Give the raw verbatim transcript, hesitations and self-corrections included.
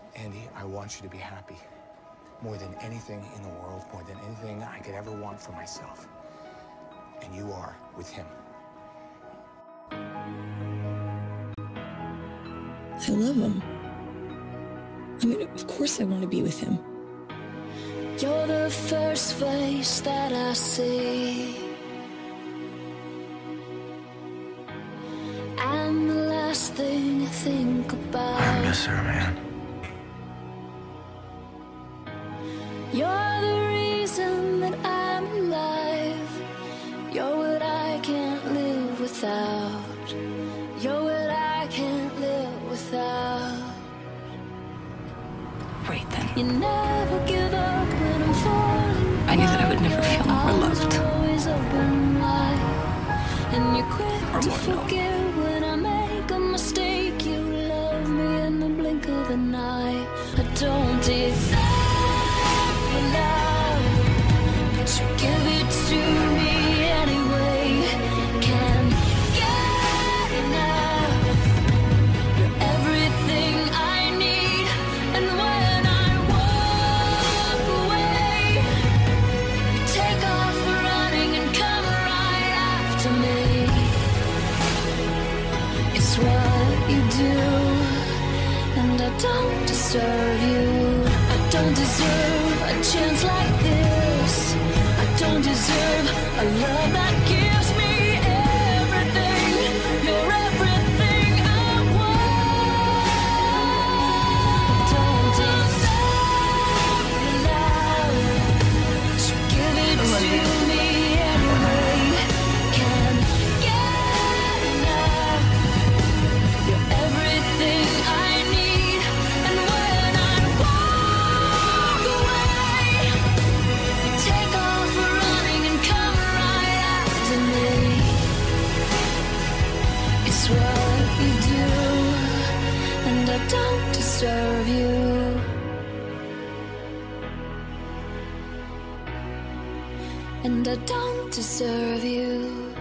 Andy, I want you to be happy. More than anything in the world, more than anything I could ever want for myself. And you are with him. I love him. I mean, of course I want to be with him. You're the first face that I see, and the last thing I think about. I miss her, man. You're the reason that I'm alive. You're what I can't live without. You're what I can't live without. Right then. You never give up when I'm falling. I knew that I would never feel more loved. Always open wide. And you're quick Or to more known. forgive when I make a mistake. You love me in the blink of the night. I don't deserve your love, but you give it to me anyway. Can't get enough. You're everything I need. And when I walk away, you take off running and come right after me. It's what you do, and I don't deserve you. I don't deserve a chance like this. I don't deserve a love that gives me everything. You're everything I want. Don't deserve your love, but you give it to me anyway. Can't get enough. You're everything I need. And when I walk away, you take off running and come right after me. It's what you do, and I don't deserve you. And I don't deserve you.